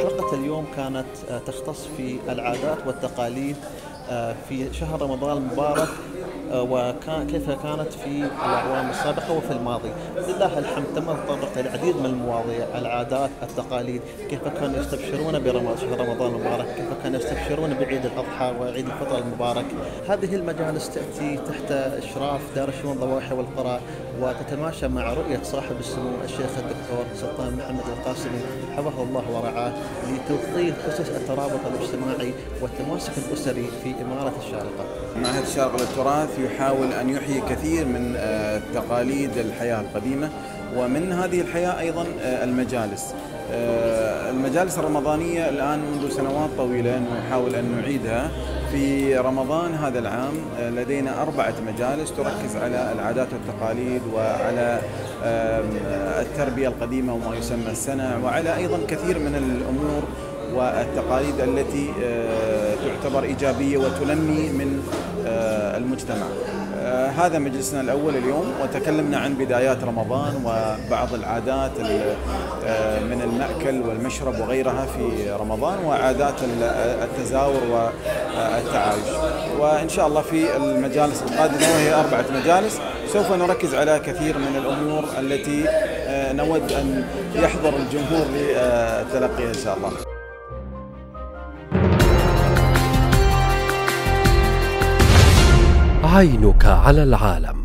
حلقة اليوم كانت تختص في العادات والتقاليد في شهر رمضان المبارك، وكيف كانت في الأعوام السابقة وفي الماضي. لله الحمد تم التطرق للعديد من المواضيع، العادات، التقاليد، كيف كانوا يستبشرون شهر رمضان المبارك، كيف كانوا يستبشرون بعيد الأضحى وعيد الفطر المبارك. هذه المجالس تأتي تحت إشراف دار الشؤون الضواحي والقرى، وتتماشى مع رؤية صاحب السمو الشيخ الدكتور سلطان محمد القاسمي حفظه الله ورعاه لتوطيد أسس الترابط الاجتماعي والتماسك الأسري في إمارة الشارقة. معهد الشارقة للتراث يحاول أن يحيي كثير من تقاليد الحياة القديمة، ومن هذه الحياة أيضا المجالس الرمضانية الآن منذ سنوات طويلة نحاول أن نعيدها. في رمضان هذا العام لدينا 4 مجالس تركز على العادات والتقاليد وعلى التربية القديمة وما يسمى السنع، وعلى أيضا كثير من الأمور والتقاليد التي تعتبر إيجابية وتنمي من المجتمع. هذا مجلسنا الأول اليوم، وتكلمنا عن بدايات رمضان وبعض العادات من المأكل والمشرب وغيرها في رمضان، وعادات التزاور والتعايش. وإن شاء الله في المجالس القادمة، وهي 4 مجالس، سوف نركز على كثير من الأمور التي نود أن يحضر الجمهور لتلقيها إن شاء الله. عينك على العالم.